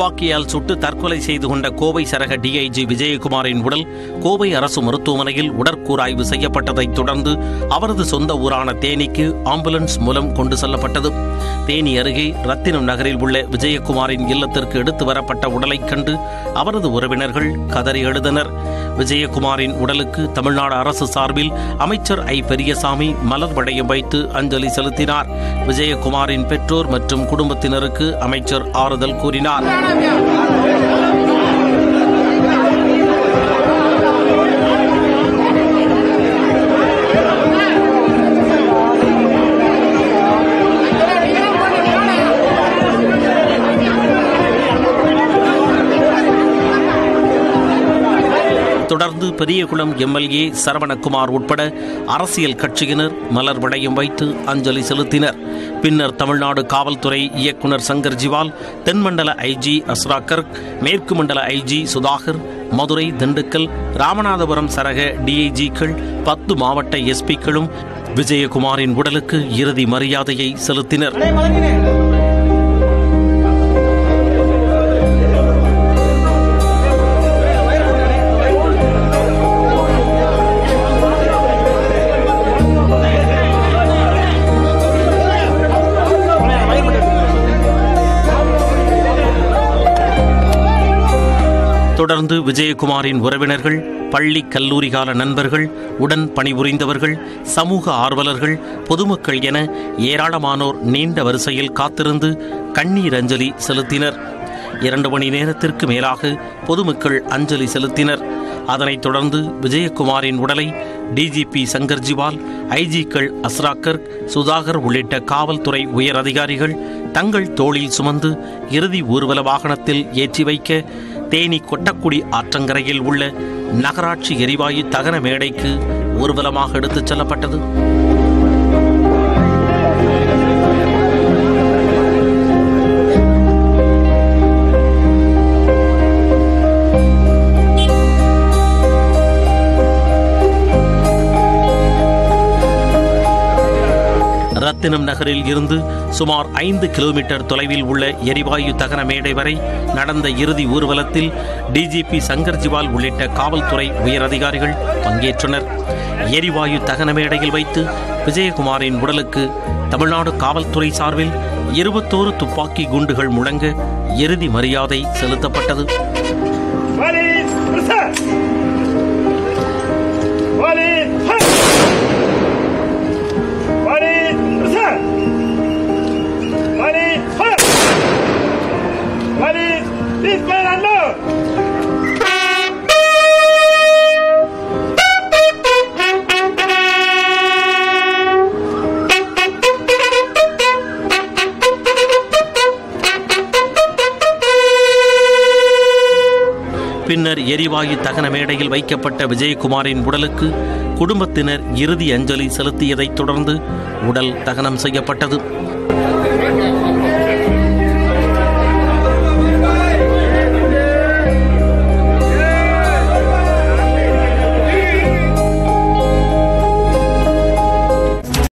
துப்பாக்கியால் சுட்டு தற்கொலை செய்து கொண்ட கோவை சரக டிஐஜி விஜயகுமாரின் உடல் கோவை அரசு மருத்துவமனையில் உடற்கூறாய்வு செய்யப்பட்டதைத் தொடர்ந்து அவரது சொந்த ஊரான தேனிக்கு ஆம்புலன்ஸ் மூலம் கொண்டு செல்லப்பட்டது. தேனி அருகே ரத்தினம் நகரில் உள்ள விஜயகுமாரின் இல்லத்திற்கு எடுத்து வரப்பட்ட உடலைக் கண்டு அவரது உறவினர்கள் கதறி எழுதினர். விஜயகுமாரின் உடலுக்கு தமிழ்நாடு அரசு சார்பில் அமைச்சர் ஐ. பெரியசாமி மலர் வளையம் வைத்து அஞ்சலி செலுத்தினார். விஜயகுமாரின் பெற்றோர் மற்றும் குடும்பத்தினருக்கு அமைச்சர் ஆறுதல் கூறினார். தொடர்ந்து பெரியகுளம் எம்எல்ஏ சரவணகுமார் உட்பட அரசியல் கட்சியினர் மலர் வளையம் வைத்து அஞ்சலி செலுத்தினர். பின்னர் தமிழ்நாடு காவல்துறை இயக்குநர் சங்கர் ஜிவால், தென்மண்டல ஐஜி அஸ்ரா கர்க், மேற்கு மண்டல ஐஜி சுதாகர், மதுரை, திண்டுக்கல், ராமநாதபுரம் சரக டிஐஜிக்கள், 10 மாவட்ட எஸ்பிக்களும் விஜயகுமாரின் உடலுக்கு இறுதி மரியாதையை செலுத்தினர். தொடர்ந்து விஜயகுமாரின் உறவினர்கள், பள்ளி கல்லூரி கால நண்பர்கள், உடன் பணிபுரிந்தவர்கள், சமூக ஆர்வலர்கள், பொதுமக்கள் என ஏராளமானோர் நீண்ட வரிசையில் காத்திருந்து கண்ணீர் அஞ்சலி செலுத்தினர். 2 மணி நேரத்திற்கு மேலாக பொதுமக்கள் அஞ்சலி செலுத்தினர். அதனைத் தொடர்ந்து விஜயகுமாரின் உடலை டிஜிபி சங்கர் ஜிவால், ஐஜிக்கள் அஸ்ரா கர்க், சுதாகர் உள்ளிட்ட காவல்துறை உயர் அதிகாரிகள் தங்கள் தோளில் சுமந்து இறுதி ஊர்வல வாகனத்தில் ஏற்றி வைக்க தேனி கொட்டக்குடி ஆற்றங்கரையில் உள்ள நகராட்சி எரிவாயு தகன மேடைக்கு ஊர்வலமாக எடுத்துச் செல்லப்பட்டது. ரத்தினம் நகரில் இருந்து சுமார் 5 கிலோமீட்டர் தொலைவில் உள்ள எரிவாயு தகன மேடை வரை நடந்த இறுதி ஊர்வலத்தில் டிஜிபி சங்கர் ஜிவால் உள்ளிட்ட காவல்துறை உயரதிகாரிகள் பங்கேற்றனர். எரிவாயு தகன மேடையில் வைத்து விஜயகுமாரின் உடலுக்கு தமிழ்நாடு காவல்துறை சார்பில் 21 துப்பாக்கி குண்டுகள் முழங்க இறுதி மரியாதை செலுத்தப்பட்டது. பின்னர் எரிவாயு தகன மேடையில் வைக்கப்பட்ட விஜயகுமாரின் உடலுக்கு குடும்பத்தினர் இறுதி அஞ்சலி செலுத்தியதைத் தொடர்ந்து உடல் தகனம் செய்யப்பட்டது.